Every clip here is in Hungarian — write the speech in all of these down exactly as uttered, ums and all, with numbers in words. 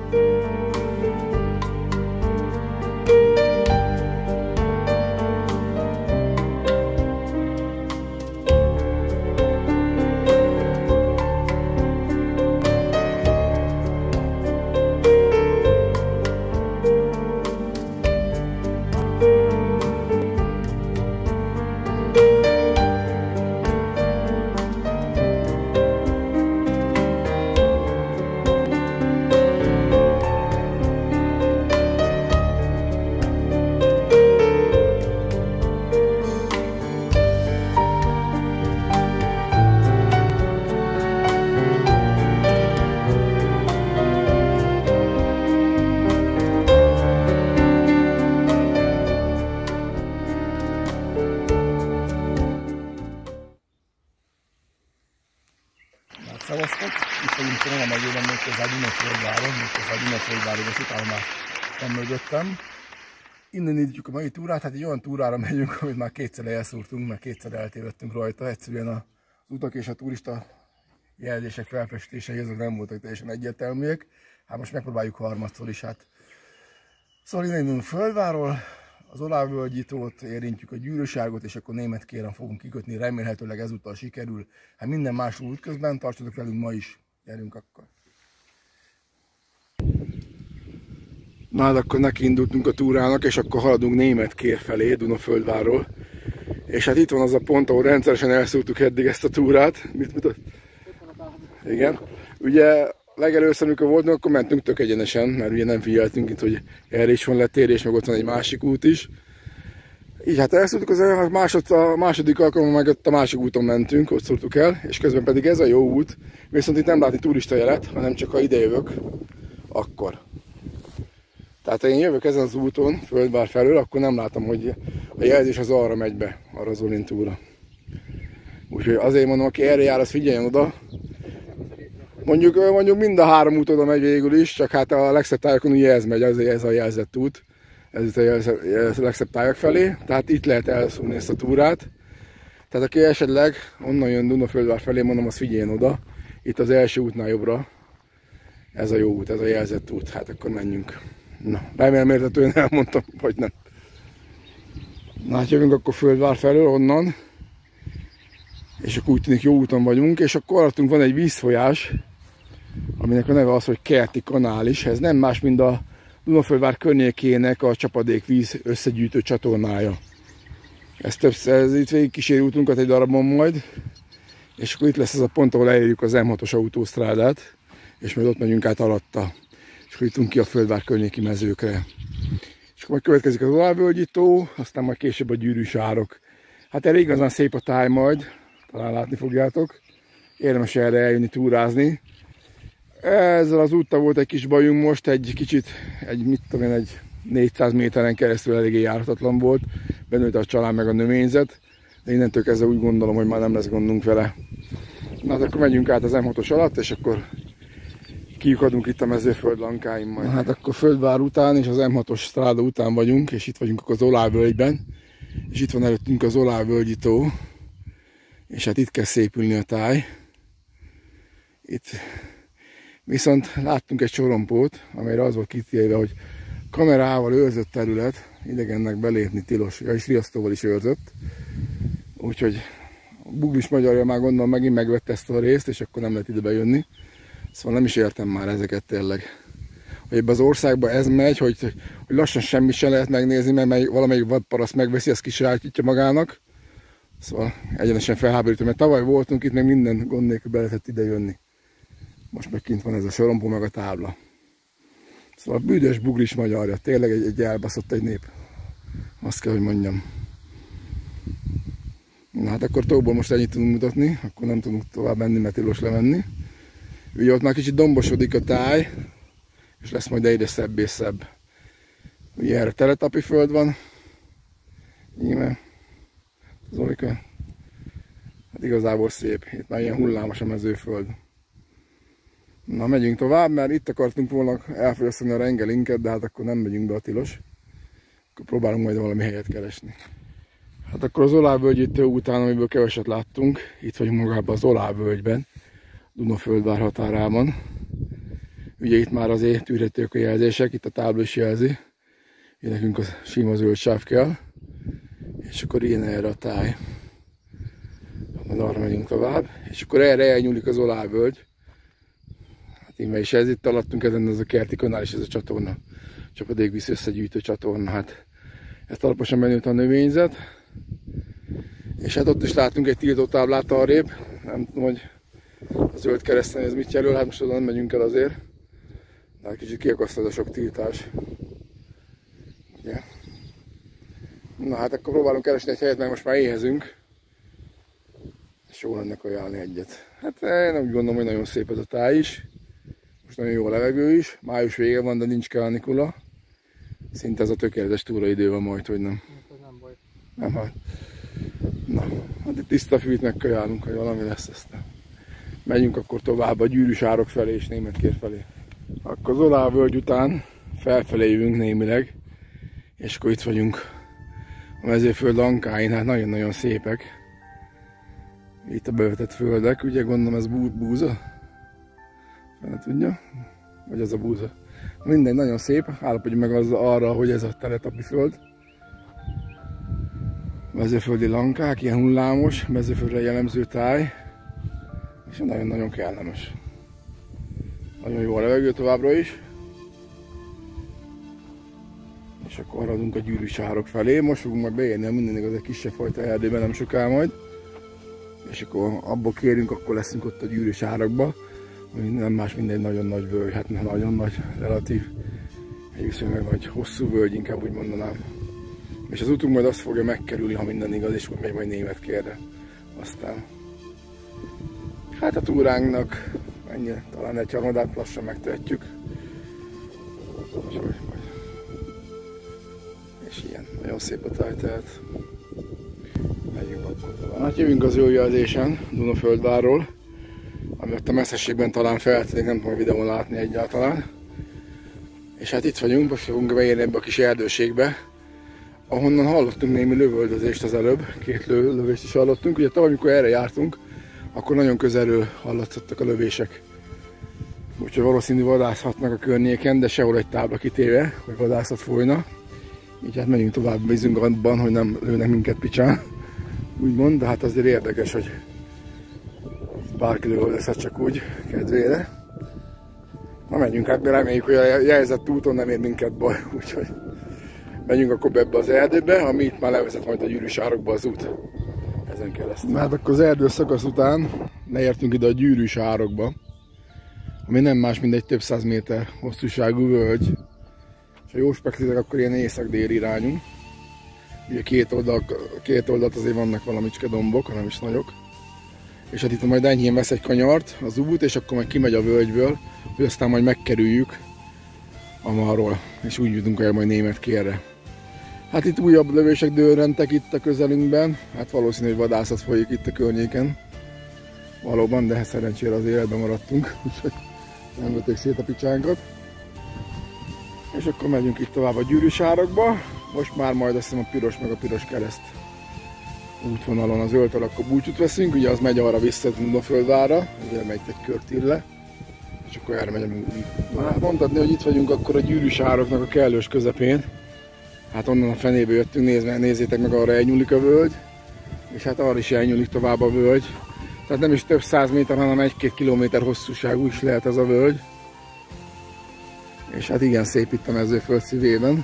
Szavaztok, itt vagyunk Tróna megyében, méghozzá Dunaföldváron, méghozzá Dunaföldváron, és utána már nem mögöttem. Innen indítjuk a mai túrát, hát egy olyan túrára megyünk, amit már kétszer elszúrtunk, mert kétszer eltévedtünk rajta. Egyszerűen az utak és a turista jelzések felfestései, azok nem voltak teljesen egyértelműek. Hát most megpróbáljuk harmadszor is. Hát. Szóval innen indulunk Földvárról, az Olávvölgyitól érintjük a Gyűrűsárgot, és akkor Németkéren fogunk kikötni, remélhetőleg ezúttal sikerül. Hát minden más út közben, tartsatok velünk ma is, gyerünk akkor. Na hát akkor neki indultunk a túrának, és akkor haladunk Németkér felé, Dunaföldvárról. És hát itt van az a pont, ahol rendszeresen elszúrtuk eddig ezt a túrát. Mit mutat? Igen. Ugye legelőször, amikor voltunk, akkor mentünk tök egyenesen, mert ugye nem figyeltünk itt, hogy erre is van letérés, meg ott van egy másik út is. Így hát elszúrtuk az el, másod, a második alkalommal meg ott a másik úton mentünk, ott szúrtuk el, és közben pedig ez a jó út, viszont itt nem látni turista jelet, hanem csak ha ide jövök, akkor. Tehát ha én jövök ezen az úton, Földvár felől, akkor nem látom, hogy a jelzés az arra megy be, arra az Olintúra. Úgyhogy azért mondom, aki erre jár, az figyeljen oda. Mondjuk, mondjuk mind a három út oda megy végül is, csak hát a legszebb tájakon ugye ez megy, azért ez a jelzett út. Ez itt a legszebb tájak felé, tehát itt lehet elszúrni ezt a túrát. Tehát aki esetleg onnan jön Dunaföldvár felé, mondom, az figyeljen oda. Itt az első útnál jobbra. Ez a jó út, ez a jelzett út, hát akkor menjünk. Na, remélem értetően elmondtam, vagy nem. Na hát jövünk akkor Földvár felől, onnan. És akkor úgy tűnik jó úton vagyunk, és akkor alattunk van egy vízfolyás, aminek a neve az, hogy Kerti kanál is. Ez nem más, mint a Dunaföldvár környékének a csapadékvíz összegyűjtő csatornája. Ez többször, ez itt végig kíséri útunkat egy darabon majd, és akkor itt lesz ez a pont, ahol elérjük az M hatos autósztrádát, és majd ott megyünk át alatta. És akkor jutunk ki a Földvár környéki mezőkre. És akkor majd következik az Olávvölgyitó, aztán majd később a Gyűrűsárok. Hát erre igazán szép a táj majd, talán látni fogjátok. Érdemes erre eljönni túrázni. Ezzel az úttal volt egy kis bajunk most, egy kicsit, egy, mit tudom én, egy négyszáz méteren keresztül eléggé járhatatlan volt. Benőtt a család meg a növényzet, de innentől kezdve úgy gondolom, hogy már nem lesz gondunk vele. Na hát akkor megyünk át az M hatos alatt, és akkor kiukadunk itt a mezőföld lankáim majd. Na hát akkor Földvár után és az M hatos stráda után vagyunk, és itt vagyunk az Olávvölgyben. És itt van előttünk az Olávvölgyitó, és hát itt kell szépülni a táj. Itt viszont láttunk egy sorompót, amelyre az volt kitéve, hogy kamerával őrzött terület, idegennek belépni tilos, ja, és riasztóval is őrzött. Úgyhogy a Buglis magyarja már gondolom megint megvette ezt a részt, és akkor nem lehet ide bejönni. Szóval nem is értem már ezeket tényleg. Hogy ebben az országban ez megy, hogy, hogy lassan semmit sem lehet megnézni, mert valamelyik vadparaszt megveszi, ezt kisajátítja magának. Szóval egyenesen felháborító, mert tavaly voltunk itt, meg minden gond nélkül be lehetett ide jönni. Most meg kint van ez a sorompó, meg a tábla. Szóval büdös Buglis magyarja, tényleg egy, egy elbaszott egy nép. Azt kell, hogy mondjam. Na hát akkor tóból most ennyit tudunk mutatni, akkor nem tudunk tovább menni, mert tilos lemenni. Ugye ott már kicsit dombosodik a táj, és lesz majd egyre szebb és szebb. Ugye erre teletapi föld van. Íme. Zolika. Hát igazából szép. Itt már ilyen hullámos a mezőföld. Na megyünk tovább, mert itt akartunk volna elfogyasztani a rengelinket, de hát akkor nem megyünk be a tilos. Akkor próbálunk majd valami helyet keresni. Hát akkor az Olávvölgyitó után, amiből keveset láttunk, itt vagyunk magában az Olávvölgyben, Dunaföldvár határában. Ugye itt már azért tűrhetők a jelzések, itt a tábla is jelzi. Ugye nekünk a sima zöld sáv kell. És akkor ilyen erre a táj. Majd arra megyünk tovább. És akkor erre elnyúlik az olávölgy. Hát íme is ez itt alattunk, ezen az a kerti kanál és ez a csatorna. Csapadékvíz összegyűjtő csatorna. Hát ezt alaposan benőtt a növényzet. És hát ott is látunk egy tiltótáblát arrébb. Nem tudom, hogy a zöld kereszten ez mit jelöl, hát most oda nem megyünk el azért. De hát kicsit kiakasztod a sok tiltás. Ugye? Na hát akkor próbálunk keresni egy helyet, mert most már éhezünk. És jó lenne kajálni egyet. Hát én úgy gondolom, hogy nagyon szép ez a táj is. Most nagyon jó a levegő is. Május vége van, de nincs kánikula. Szinte ez a tökéletes túraidő van majd, hogy nem. Nem baj. Nem, hát. Na, hát itt tiszta fűt megkajálunk, hogy valami lesz aztán. Megyünk akkor tovább a Gyűrűs árok felé és Németkér felé. Akkor az olávölgy után felfelé jövünk némileg. És akkor itt vagyunk a mezőföld lankáin, hát nagyon-nagyon szépek. Itt a bevetett földek, ugye gondolom ez bú búza. Fene tudja? Vagy ez a búza. Mindegy, nagyon szép, állapodjunk meg az arra, hogy ez a teletapi föld. Mezőföldi lankák, ilyen hullámos, mezőföldre jellemző táj. És nagyon-nagyon kellemes. Nagyon jó a levegő továbbra is. És akkor haradunk a Gyűrűs árok felé. Most fogunk majd beérni a minden igaz egy kisebb fajta erdőben, nem soká majd. És akkor abból kérünk, akkor leszünk ott a Gyűrűs árakba. Nem más, mindegy nagyon nagy völgy, hát nagyon nagy, relatív. Egy viszonylag nagy, hosszú völgy, inkább úgy mondanám. És az utunk majd azt fogja megkerülni, ha minden igaz, és úgy megy majd Németkérre. Aztán hát a túránknak ennyi, talán egy harmadát lassan megtehetjük. És, és ilyen, nagyon szép a táj, tehát megyünk akkor tovább. Hát jövünk az jó jelzésen, Dunaföldvárról, ami ott a messzességben talán feltűnik, nem tudom a videón látni egyáltalán. És hát itt vagyunk, most fogunk beérni ebbe a kis erdőségbe, ahonnan hallottunk némi lövöldözést az előbb, két lő, lövést is hallottunk. Ugye tavaly, amikor erre jártunk, akkor nagyon közelről hallatszottak a lövések. Úgyhogy valószínű vadászhatnak a környéken, de sehol egy tábla kitéve, hogy vadászat folyna. Így hát megyünk tovább, bízunk abban, hogy nem lőnek minket picsán. Úgymond, de hát azért érdekes, hogy bárki lövöldözhet csak úgy, kedvére. Na menjünk, hát reméljük, hogy a jelzett úton nem ér minket baj, úgyhogy menjünk akkor be ebbe az erdőbe, ami itt már levezet majd a Gyűrűs árokba az út. Ezen keresztül. Hát akkor az erdő szakasz után leértünk ide a Gyűrűs árokba, ami nem más, mint egy több száz méter hosszúságú völgy. És ha jól speklitek, akkor ilyen észak-dél irányú. Ugye két, oldal, két oldalt azért vannak valamicske dombok, hanem is nagyok. És hát itt majd enyhén vesz egy kanyart az út, és akkor majd kimegy a völgyből, hogy aztán majd megkerüljük a marról, és úgy jutunk el majd Németkérre. Hát itt újabb lövések dőrrentek itt a közelünkben, hát valószínű, hogy vadászat folyik itt a környéken. Valóban, de szerencsére az életben maradtunk, úgyhogy nem vették szét a picsánkat. És akkor megyünk itt tovább a Gyűrűs árokba. Most már majd azt hiszem a piros meg a piros kereszt útvonalon, az zöldtől akkor búcsút veszünk, ugye az megy arra vissza Dunaföldvárra, ugye megy egy kört ille, és akkor erre megyünk. Hát mondhatni, hogy itt vagyunk akkor a Gyűrűs ároknak a kellős közepén. Hát onnan a fenébe jöttünk, nézve, nézzétek meg, arra elnyúlik a völgy, és hát arra is elnyúlik tovább a völgy. Tehát nem is több száz méter, hanem egy-két kilométer hosszúságú is lehet ez a völgy. És hát igen szép itt a mezőföld szívében.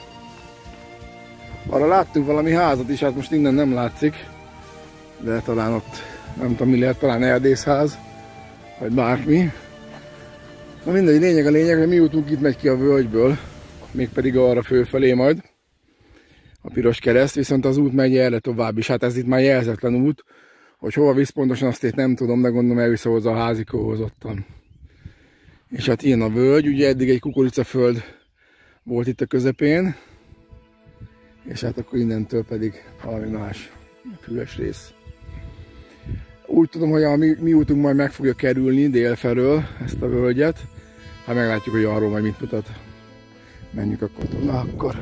Arra láttunk valami házat is, hát most innen nem látszik, de talán ott, nem tudom mi lehet, talán erdészház, vagy bármi. Na mindegy, lényeg a lényeg, hogy mi utunk itt megy ki a völgyből, mégpedig arra fölfelé majd a piros kereszt, viszont az út megy erre tovább is, hát ez itt már jelzetlen út, hogy hova visz pontosan, azt itt nem tudom, de gondolom elvisz hozzá a házikóhoz ottan. És hát ilyen a völgy, ugye eddig egy kukoricaföld volt itt a közepén, és hát akkor innentől pedig valami más füves rész. Úgy tudom, hogy a mi, mi útunk majd meg fogja kerülni délfelől ezt a völgyet, hát meglátjuk, hogy arról majd mit mutat. Menjünk akkor tovább. Na akkor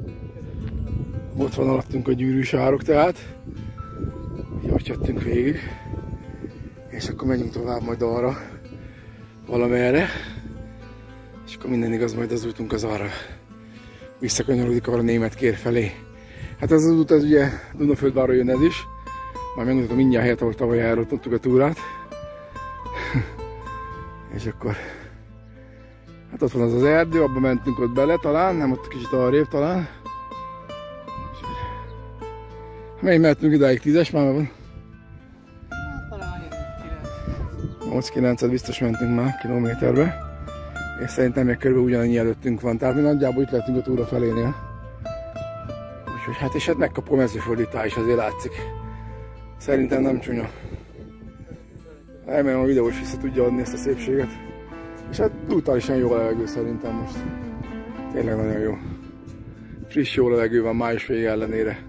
ott van alattunk a Gyűrűs árok, tehát így jöttünk végig, és akkor menjünk tovább majd arra valamerre, És akkor minden igaz, majd az útunk az arra visszakanyarodik arra Németkér felé. Hát ez az út, az ugye Dunaföldvárról jön ez is. Majd megmutatom mindjárt helyet, ahol tavaly elrontottuk a túrát. És akkor... Hát ott van az az erdő, abba mentünk ott bele talán, nem ott kicsit arrébb talán. Mely mehetünk idáig, tízes már van? nyolc-kilencet biztos mentünk már kilométerbe. És szerintem még körülbelül ugyanannyi előttünk van, tehát mi nagyjából itt lehetünk a túra felénél. Úgyhogy hát és hát megkapom a mezőföldítás is, azért látszik. Szerintem nem csúnya. Remélem a videó is vissza tudja adni ezt a szépséget. És hát brutálisan jó a levegő szerintem most. Tényleg nagyon jó. Friss jó levegő van május vége ellenére.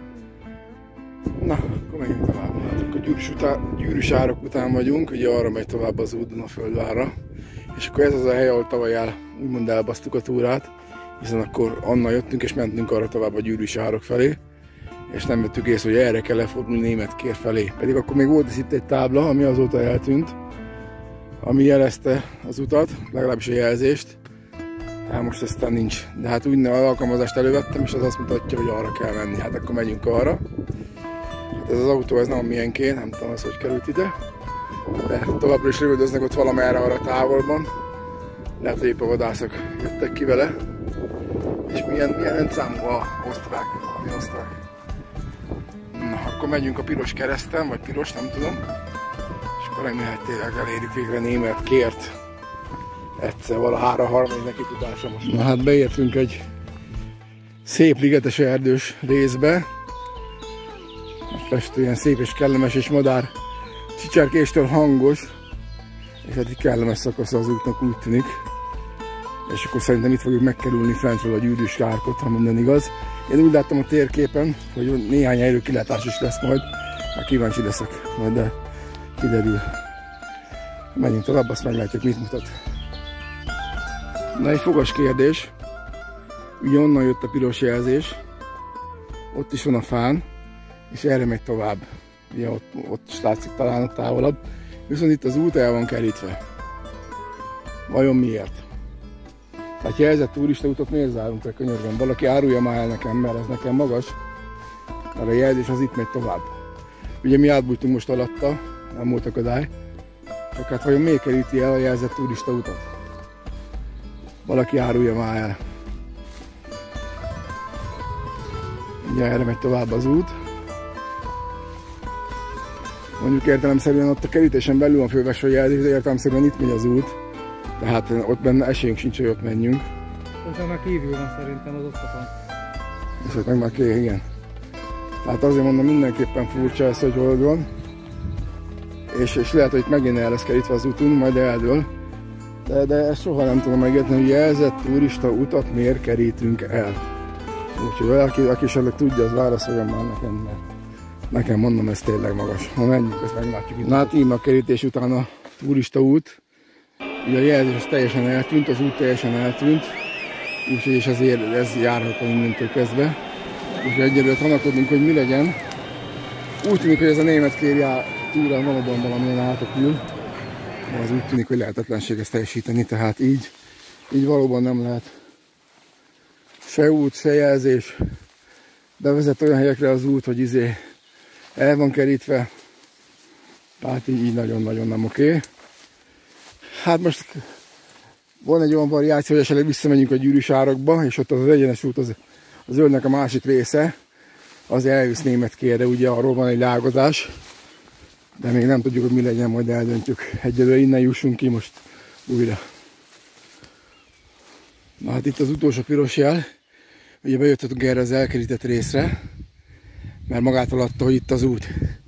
Na, akkor menjünk tovább. Hát a gyűrűs, után, gyűrűs árok után vagyunk, ugye arra megy tovább az út Dunaföldvárra. És akkor ez az a hely, ahol tavaly el, úgymond elbasztuk a túrát, hiszen akkor annal jöttünk és mentünk arra tovább a gyűrűs árok felé, és nem vettük észre, hogy erre kell lefordulni Németkér felé. Pedig akkor még volt is itt egy tábla, ami azóta eltűnt, ami jelezte az utat, legalábbis a jelzést. Hát most aztán nincs. De hát úgy az alkalmazást elővettem, és az azt mutatja, hogy arra kell menni. Hát akkor megyünk arra. Hát ez az autó, ez nem milyenké, nem tudom az, hogy került ide. De továbbra is lövöldöznek ott valamerre arra távolban. Lehet, hogy épp a vadászok jöttek ki vele. És milyen, milyen számú a osztrák, ami osztrák. Na, akkor megyünk a piros kereszten, vagy piros, nem tudom. És akkor remélhetőleg elérjük végre Németkért. Egyszer valahára harmadik nekifutásra most. Na hát beértünk egy szép ligetes erdős részbe. Festő ilyen szép és kellemes, és madár csicserkéstől hangos. És hát így kellemes szakasza az útnak, úgy tűnik. És akkor szerintem itt fogjuk megkerülni fentről a gyűrűs árkot, ha minden igaz. Én úgy láttam a térképen, hogy néhány helyről kilátás is lesz majd. Hát kíváncsi leszek majd, de kiderül. Menjünk tovább, azt meglátjuk, mit mutat. Na, egy fogas kérdés. Ugye onnan jött a piros jelzés. Ott is van a fán, és erre megy tovább. Ugye ott, ott is látszik talán ott távolabb. Viszont itt az út el van kerítve. Vajon miért? Tehát jelzett turista utat miért zárunk le, könyörgöm? Valaki árulja már el nekem, mert ez nekem magas. Mert a jelzés az itt megy tovább. Ugye mi átbújtunk most alatta, nem volt akadály. Csak hát vajon miért keríti el a jelzett turista utat? Valaki árulja már el. Ugye erre megy tovább az út. Mondjuk értelemszerűen ott a kerítésen belül van fölvesve a jelzés, de értelemszerűen itt megy az út. Tehát ott benne esélyünk sincs, hogy ott menjünk. Most már kívül van szerintem az osztapon. És ott meg már ké, igen. Tehát azért mondom, mindenképpen furcsa ez, hogy hol van. És, és lehet, hogy itt megint el lesz kerítve az útunk, majd eldől. De, de ezt soha nem tudom megérteni, hogy jelzett turista utat miért kerítünk el. Úgyhogy valaki, aki esetleg tudja, az válaszoljon már nekem, mert nekem mondom, ez tényleg magas. Ha menjünk, ezt meglátjuk itt. Na hát így a kerítés után a turista út. Ugye a jelzés teljesen eltűnt, az út teljesen eltűnt. Úgyhogy és ezért ez járható innentől kezdve. Úgyhogy egyelőre tanakodunk, hogy mi legyen. Úgy tűnik, hogy ez a Németkér túra valóban valamilyen átokül. De az úgy tűnik, hogy lehetetlenség ezt teljesíteni, tehát így, így valóban nem lehet se út, se jelzés. Bevezet olyan helyekre az út, hogy izé el van kerítve. Tehát így nagyon-nagyon nem oké. Hát most van egy olyan variáció, hogy esetleg visszamegyünk a gyűrűs árokba, és ott az, az egyenes út, az, az zöldnek a másik része, az elvisz Németkérre, ugye arról van egy lágozás. De még nem tudjuk, hogy mi legyen, majd eldöntjük. Egyelőre innen jussunk ki most újra. Na hát itt az utolsó piros jel. Ugye bejöttünk erre az elkerített részre, mert magától adta, hogy itt az út.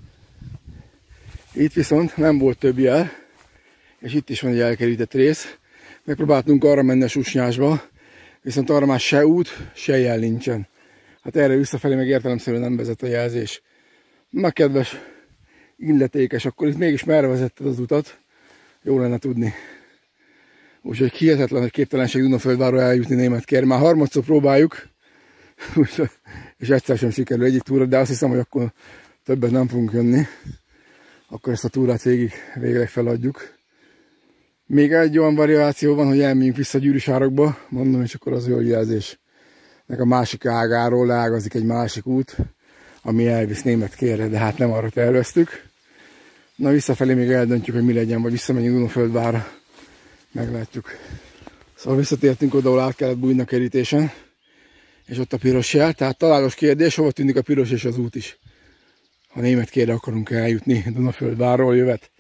Itt viszont nem volt több jel, és itt is van egy elkerített rész. Megpróbáltunk arra menni a Susnyásba, viszont arra már se út, se jel nincsen. Hát erre visszafelé meg értelemszerűen nem vezet a jelzés. Na kedves illetékes, akkor itt mégis merre vezetted az utat? Jó lenne tudni. Úgyhogy hihetetlen, hogy képtelenség Dunaföldvárról eljutni Németkér. Már harmadszor próbáljuk, és egyszer sem sikerül egyik túra, de azt hiszem, hogy akkor többet nem fogunk jönni. Akkor ezt a túrát végig végleg feladjuk. Még egy olyan variáció van, hogy elmegyünk vissza Gyűrűsárokba, mondom, és akkor az zöldjelzésnek a másik ágáról leágazik egy másik út, ami elvisz Németkérre, de hát nem arra terveztük. Na visszafelé még eldöntjük, hogy mi legyen, vagy visszamegyünk Dunaföldvárra, meglátjuk. Szóval visszatértünk oda, ahol át kellett bújni a kerítésen, és ott a piros jel. Tehát találós kérdés, hova tűnik a piros és az út is. Ha Németkérre akarunk eljutni Dunaföldvárról jövet.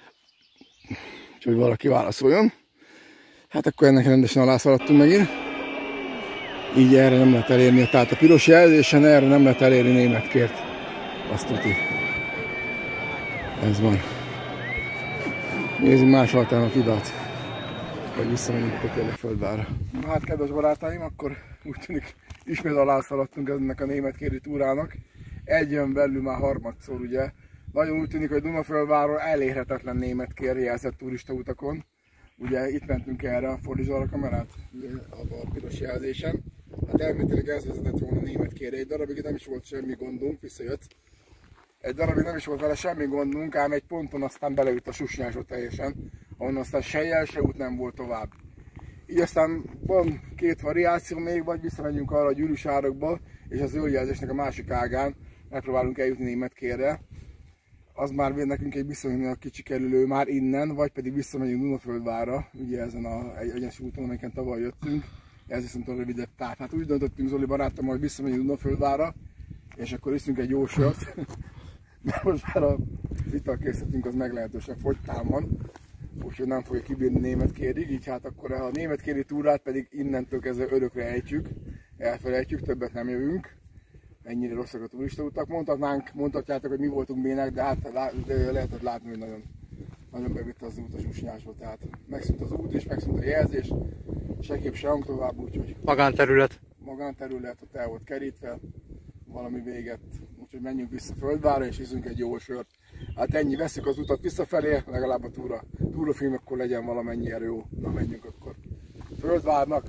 Úgyhogy valaki válaszoljon. Hát akkor ennek rendesen alászaladtunk megint. Így erre nem lehet elérni, tehát a piros jelzésen erre nem lehet elérni Németkért. Azt tudni. Ez van. Nézzünk más alternatívát. Vagy visszamegyünk akkor tényleg Földvárra. Na hát kedves barátaim, akkor úgy tűnik ismét alászaladtunk ennek a németkéri túrának. Egy jön belül már harmadszor ugye. Nagyon úgy tűnik, hogy Dunaföldvárról elérhetetlen Németkér jelzett turista utakon. Ugye itt mentünk erre, fordítsd arra a kamerát, a piros jelzésen. Hát elméletileg ez vezetett volna Németkérre. Egy darabig nem is volt semmi gondunk, visszajött. Egy darabig nem is volt vele semmi gondunk, ám egy ponton aztán beleütt a susnyásba teljesen, ahonnan aztán se jel, se út nem volt tovább. Így aztán van két variáció még, vagy visszamegyünk arra a Gyűrűsárokba, és a zöldjelzésnek a másik ágán megpróbálunk eljutni Németkérre. Az már nekünk egy viszonylag kicsi kerülő már innen, vagy pedig visszamegyünk Dunaföldvárra, ugye ezen a egyenes úton, amelyiken tavaly jöttünk. Ez viszont a rövidebb táv. Hát úgy döntöttünk Zoli barátommal, hogy visszamegyünk Dunaföldvárra, és akkor iszünk egy jó sört. Mert most már a italkészletünk az meglehetősen fogytán van, úgyhogy nem fogja kibírni Németkérig, így hát akkor a németkéri túrát pedig innentől kezdve örökre ejtjük, elfelejtjük, többet nem jövünk. Ennyire rosszak a turistautak. Mondhatnánk, mondhatjátok, hogy mi voltunk bének, de hát de lehetett látni, hogy nagyon, nagyon bevitte az út a susnyásba. Tehát megszűnt az út is, megszűnt a jelzés, se kép, se hang tovább, úgyhogy... Magánterület. Magánterület, ott el volt kerítve, valami véget. Úgyhogy menjünk vissza Földvárra és iszünk egy jó sört. Hát ennyi, veszük az utat visszafelé, legalább a túra, túrafilm akkor legyen valamennyire jó. Na menjünk akkor Földvárnak.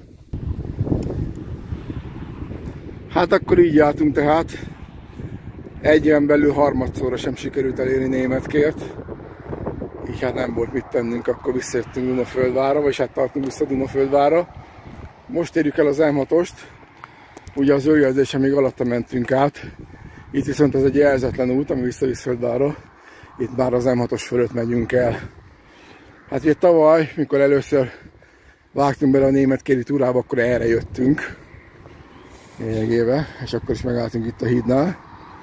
Hát akkor így jártunk tehát. Egy éven belül harmadszorra sem sikerült elérni Németkért. Így hát nem volt mit tennünk, akkor visszajöttünk Dunaföldvárra, vagyis hát tartunk vissza Dunaföldvárra. Most érjük el az M hatost. Ugye az zöldjelzésen még alatta mentünk át. Itt viszont ez egy jelzetlen út, ami visszavisz Földvárra. Itt már az M hatos fölött megyünk el. Hát ugye tavaly, mikor először vágtunk bele a németkéri túrába, akkor erre jöttünk. Lényegébe, és akkor is megálltunk itt a hídnál.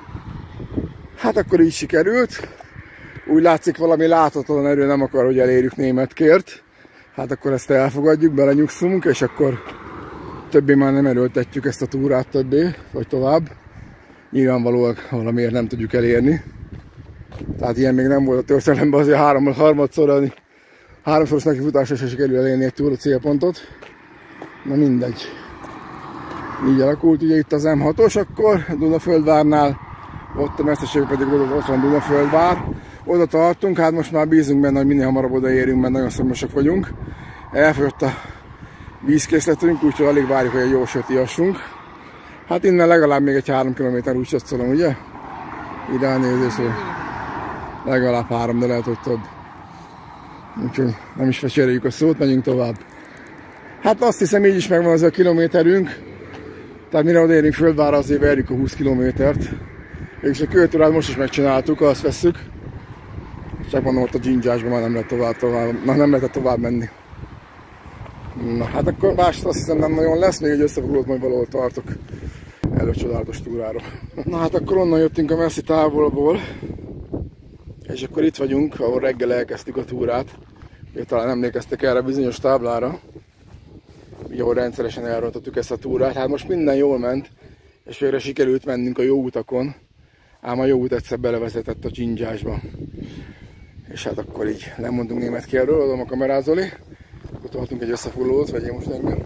Hát akkor így sikerült. Úgy látszik, valami láthatatlan erő nem akar, hogy elérjük Németkért. Hát akkor ezt elfogadjuk, belenyugszunk, és akkor többé már nem erőltetjük ezt a túrát többé, vagy tovább. Nyilvánvalóan valamiért nem tudjuk elérni. Tehát ilyen még nem volt a történelemben, azért három, harmadszor, háromszoros nekifutásra se sikerül elérni egy túra célpontot. Na mindegy. Így alakult, ugye itt az M hatos akkor, Dunaföldvárnál, ott a messzeség pedig ott van Dunaföldvár. Oda tartunk, hát most már bízunk benne, hogy minél hamarabb odaérünk, mert nagyon szomjasak vagyunk. Elfogyott a vízkészletünk, úgyhogy alig várjuk, hogy egy jó sört ihassunk. Hát innen legalább még egy három kilométer úgy csatszolom, ugye? Ide elnézésre. Legalább három, de lehet, hogy több. Úgyhogy nem is fecséreljük a szót, megyünk tovább. Hát azt hiszem, így is megvan az a kilométerünk. Tehát mire odaérünk Földvárra, azért verjük a húsz kilométert. És a körtúrát most is megcsináltuk, azt vesszük. Csak mondom, ott a dzsindzsásban már nem lehet tovább, tovább, na, nem lehet tovább menni. Na hát akkor mást azt hiszem nem nagyon lesz, még egy összefoglalót majd valahol tartok elő csodálatos túráról. Na hát akkor onnan jöttünk a messzi távolból. És akkor itt vagyunk, ahol reggel elkezdtük a túrát. Ugye talán emlékeztek erre a bizonyos táblára. Ugye, ahol rendszeresen elrontottuk ezt a túrát. Hát most minden jól ment, és végre sikerült mennünk a jó utakon. Ám a jó út egyszer belevezetett a dzsindzsásba. És hát akkor így lemondunk Németkérről, adom a kamerázoli. Akkor tartunk egy összefoglalót, vegyél most engem.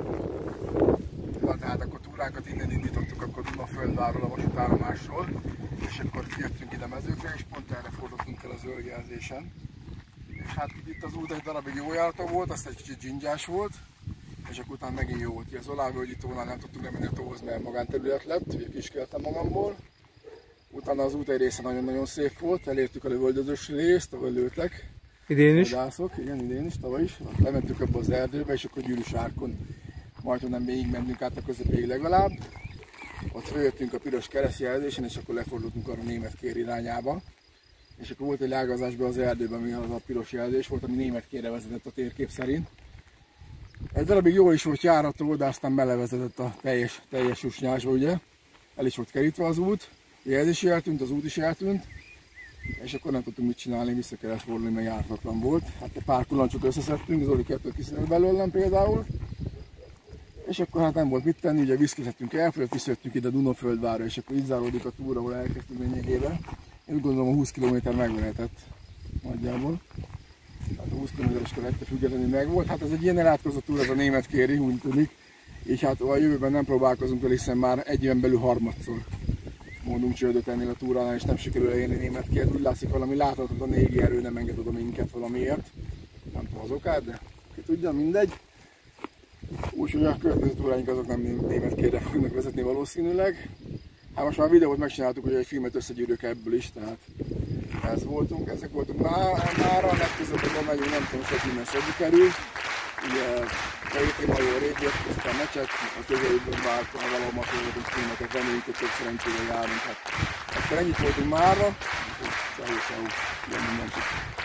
Na, tehát akkor túránkat innen indítottuk, akkor Dunaföldvárról, a vasútállomásról. És akkor jöttünk ide mezőkre, és pont erre fordultunk el a zöldjelzésen. És hát itt az út egy darabig jó járata volt, aztán egy kicsit dzsindzsás volt. És akkor utána megint jó volt. Az Olávölgyi tónál nem tudtunk lemenni a tóhoz, mert magánterület lett, ugye kiskéltem magamból. Utána az út egy része nagyon-nagyon szép volt, elértük a lövöldözős részt, ahol lőttek. Idén is? Vadászok, igen, idén is, tavaly is. Lementünk abba az erdőbe, és akkor Gyűrűs árkon majdnem nem végig mentünk át a közepéig legalább. Ott följöttünk a piros keresztjelzésen, és akkor lefordultunk arra Németkér irányába. És akkor volt egy lágazásban az erdőben, ami az a piros jelzés volt, ami Németkérre vezetett a térkép szerint. Egy darabig jól is volt járható, de aztán belevezetett a teljes, teljes susnyásba, ugye. El is volt kerítve az út, a jelzés is eltűnt, az út is eltűnt. És akkor nem tudtunk mit csinálni, vissza kellett fordulni, mert járhatatlan volt. Hát egy pár kullancsot összeszedtünk, Zoli kettőt kiszedett belőlem például. És akkor hát nem volt mit tenni, ugye viszkizettünk elfölött, visszajöttünk ide Dunaföldvárra, és akkor így záródik a túra, ahol elkezdtünk lényegében. Én úgy gondolom, a húsz kilométer megvehetett nagyjából. Hát a húsz kilométeres kor ettől függetlenül megvolt. Hát ez egy ilyen elátkozott túra, ez a Németkéri, úgy tűnik. Így hát a jövőben nem próbálkozunk el, hiszen már egy éven belül harmadszor mondunk csődöt ennél a túránál, és nem sikerül elérni Németkért. Úgy látszik, valami láthatatlan égi erő nem enged oda minket valamiért. Nem tudom az okát, de ki tudja, mindegy. Úgyhogy a következő túráink azok nem Németkérre fognak vezetni valószínűleg. Hát most már videót megcsináltuk, hogy egy filmet összegyűrök ebből is, tehát ez voltunk, ezek voltunk mára, legközelebben megyünk, nem tudom, hogy minden szedni kerül. Ugye Réti Majó rég jött, aztán a mecset, a közelükben várt, ha valahol masolgatunk filmeket, reméljük, hogy több szerencsére járunk. Hát akkor ennyit voltunk mára, úgyhogy sehol, sehol, mindenkit.